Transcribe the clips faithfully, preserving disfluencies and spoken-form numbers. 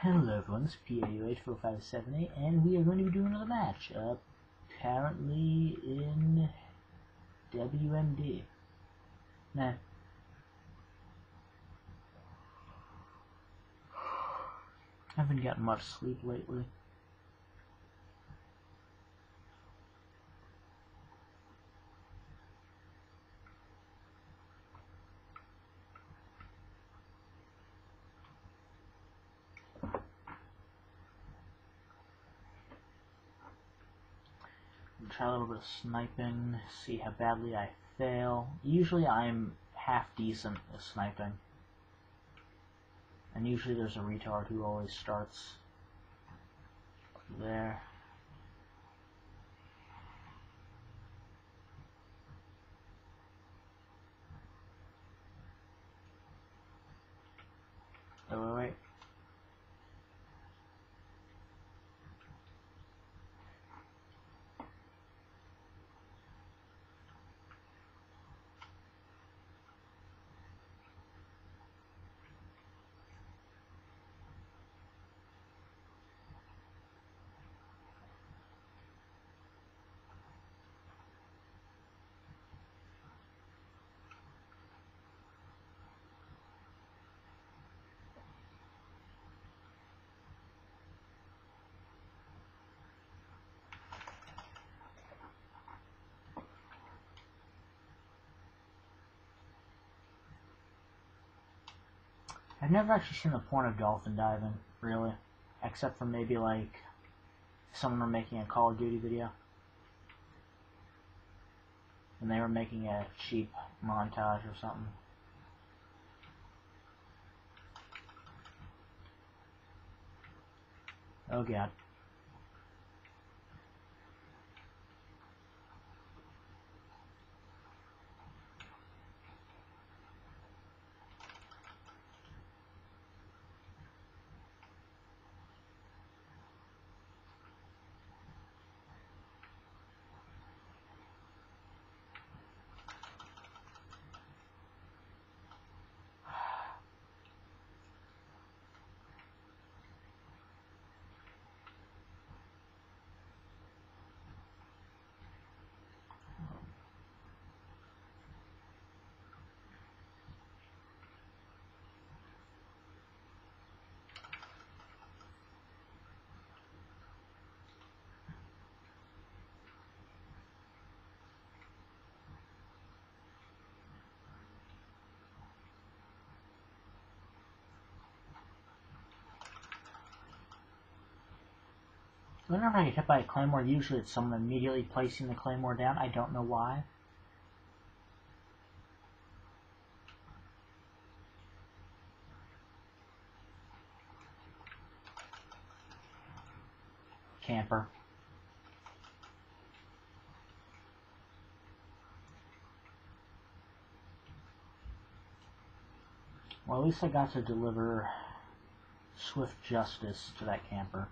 Hello everyone, this is P A U H four five seven eight, and we are going to be doing another match, uh, apparently in W M D. Nah. Haven't gotten much sleep lately. Try a little bit of sniping, see how badly I fail. Usually I'm half decent at sniping. And usually there's a retard who always starts there. Oh, wait, wait. I've never actually seen the point of dolphin diving, really. Except for maybe, like, someone were making a Call of Duty video. And they were making a cheap montage or something. Oh god. Whenever I get hit by a claymore, usually it's someone immediately placing the claymore down. I don't know why. Camper. Well, at least I got to deliver swift justice to that camper.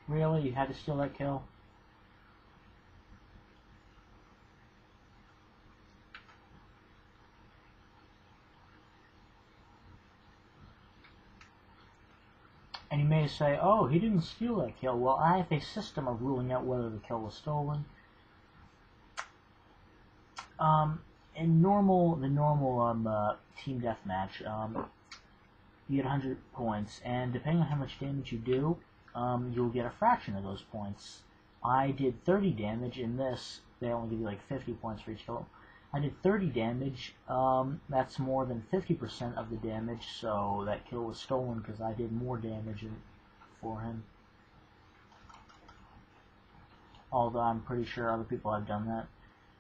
Really? You had to steal that kill? And you may say, oh, he didn't steal that kill. Well, I have a system of ruling out whether the kill was stolen. Um, in normal, the normal um, uh, team deathmatch, um, you get one hundred points, and depending on how much damage you do, um, you'll get a fraction of those points. I did thirty damage. In this, they only give you like fifty points for each kill. I did thirty damage. Um, that's more than fifty percent of the damage, so that kill was stolen because I did more damage for him. Although I'm pretty sure other people have done that.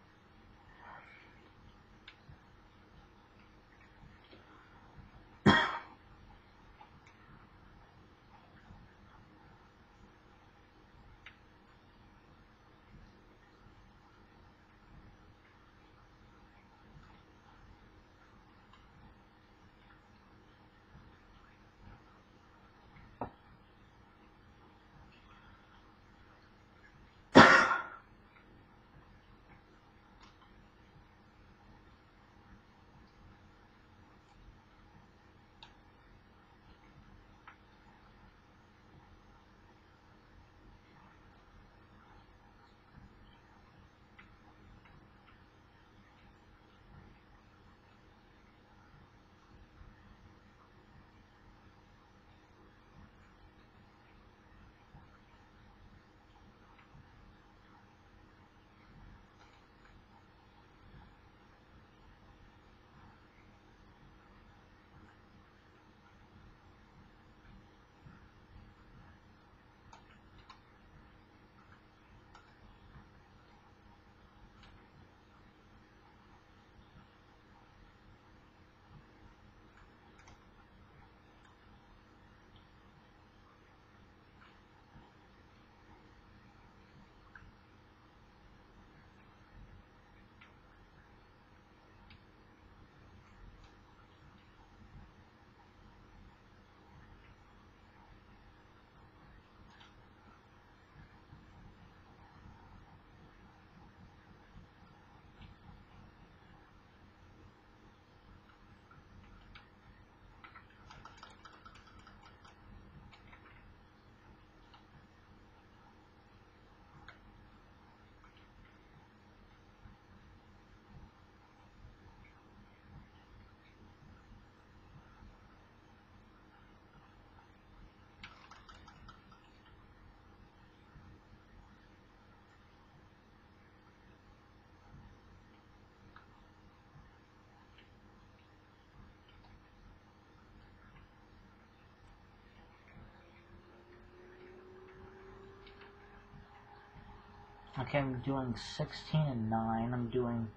Okay, I'm doing sixteen and nine. I'm doing,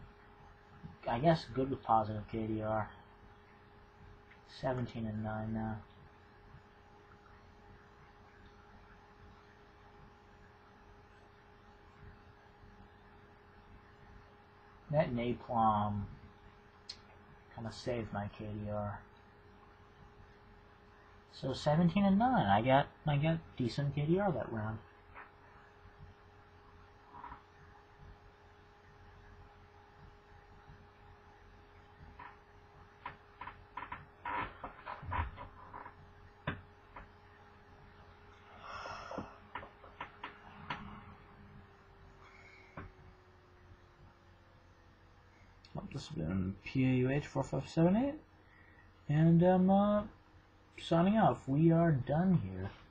I guess, good with positive K D R. seventeen and nine now. That napalm kind of saved my K D R. So seventeen and nine. I got I got decent K D R that round. This has been P A U H four five seven eight, and I'm uh, signing off. We are done here.